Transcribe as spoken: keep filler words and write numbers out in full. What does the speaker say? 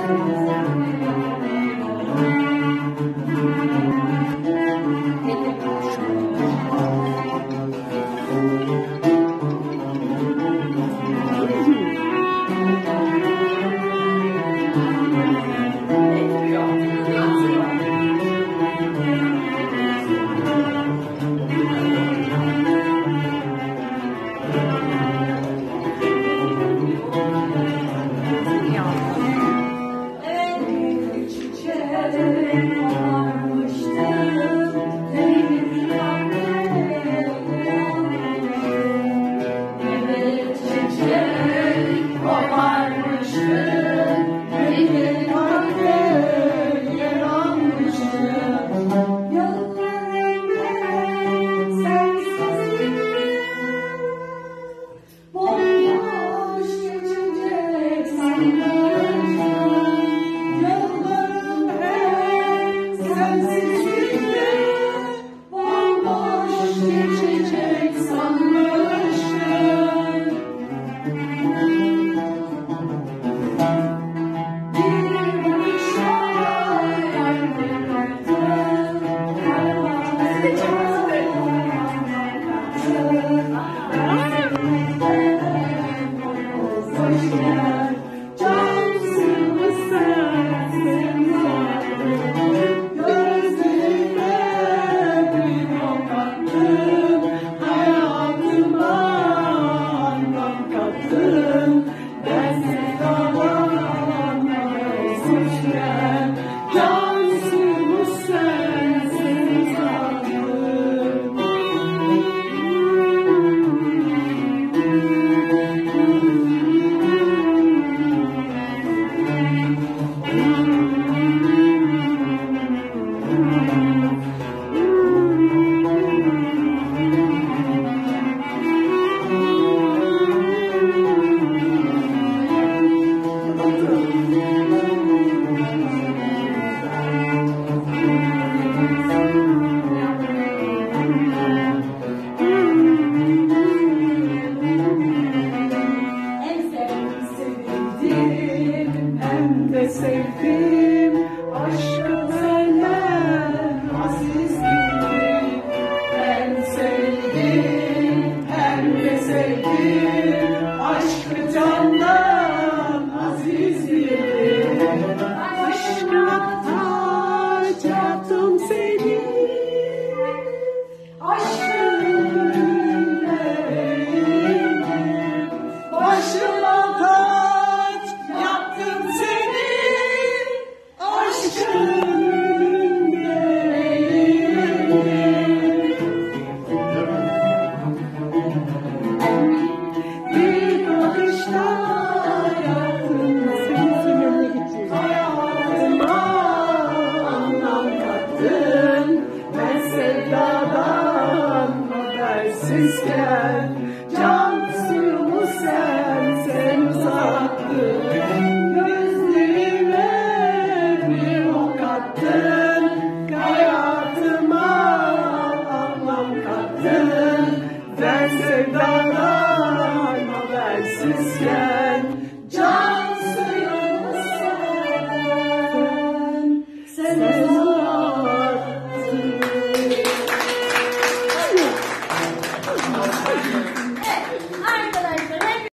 sevdim, aşkı benden azizdir. En sevdim, en de sevdim, aşkı candan azizdir. Aşkına taç yaptım seni, aşkın günlerinde başıma taç yaptım seni, aşkın günlerinde. Bir bakışta yaptım seni, hayatıma anlam kattın. Ben sevdadan habersizken can suyumu sen, sen uzattın. Gözlerime bir ok attın, hayatıma anlam kattın. Ben sevdadan habersizken can